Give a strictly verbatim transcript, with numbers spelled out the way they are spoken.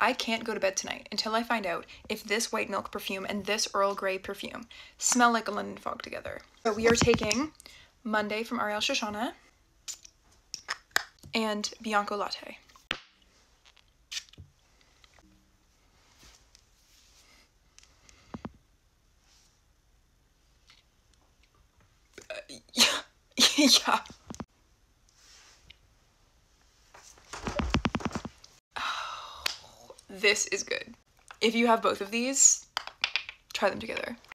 I can't go to bed tonight until I find out if this white milk perfume and this Earl Grey perfume smell like a London fog together. So we are taking Monday from Ariel Shoshana and Bianco Latte. Uh, yeah. Yeah. Oh, this is good. If you have both of these, try them together.